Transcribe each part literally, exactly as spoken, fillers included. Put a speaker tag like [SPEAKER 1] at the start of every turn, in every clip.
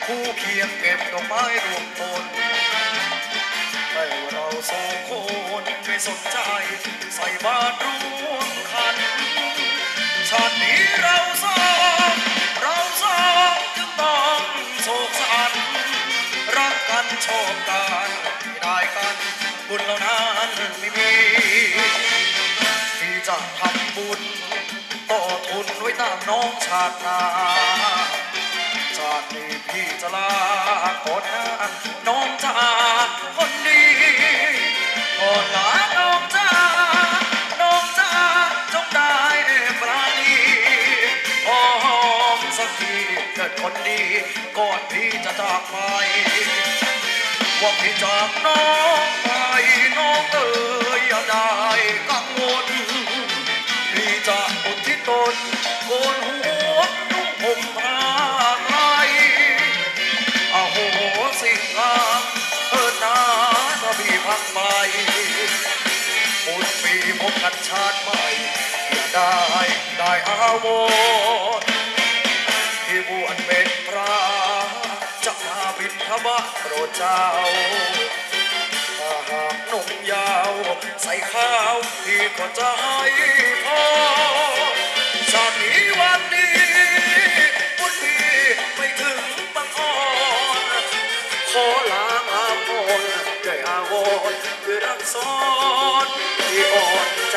[SPEAKER 1] คู่เคียงเก็บดอกไม้รวมต้นแต่เราสองคนไม่สนใจใส่บาตรร่วมขันชาตินี้เราสองเราสองจึงต้องโศกสันรักกันชอบกันไม่ได้กันบุญเหล่านั้นไม่มีที่จะทำบุญต่อทุนไว้ตามน้องชาติหน้าชาตินี้พี่จะลาก่อนนะน้องจ้าคนดีก่อนลาน้องจ้าน้องจ้าจงได้ปราณีหอมสักทีเกิดคนดีก่อนพี่จะจากไปว่าพี่จากน้องไปน้องเอ๋ยอย่าได้กังวลพี่จะอุทิศตนโกนหัวนุ่งห่มผ้าไทยอาโหสิกรรมเอิญนาถ้าพี่พักไปปุดปีพบกันชาติใหม่อย่าได้ได้อาวรที่บวชเป็นพระจะมาบิณฑบาตโปรดเจ้าถ้าหากนมยาวใส่ข้าวพี่ก็จะให้พอชาตินี้วันนี้บุญพี่ไม่ถึงบังอ่อนขอลาอาโมนด้วยอาวรด้วยรักซ้อนที่อ่อนใจ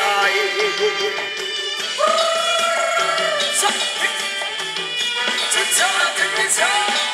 [SPEAKER 1] สักทีจะเจอจะไม่เจอ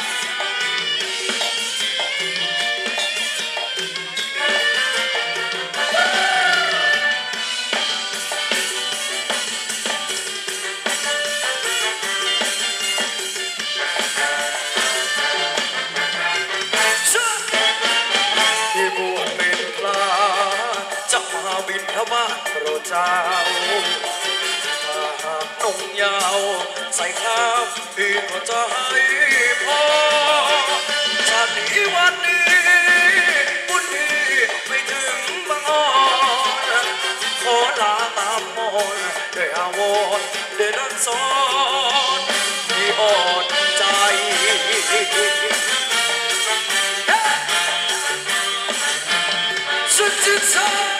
[SPEAKER 1] บิณฑบาตโปรดเจ้าถ้าหากนงยาวใส่ข้าวพี่ก็จะให้พอชาตินี้วันนี้บุญพี่ไม่ถึงบังอ่อนขอลาตามมนด้วยอาวรด้วยรักซ้อนที่อ่อนใจสุดจิตใจ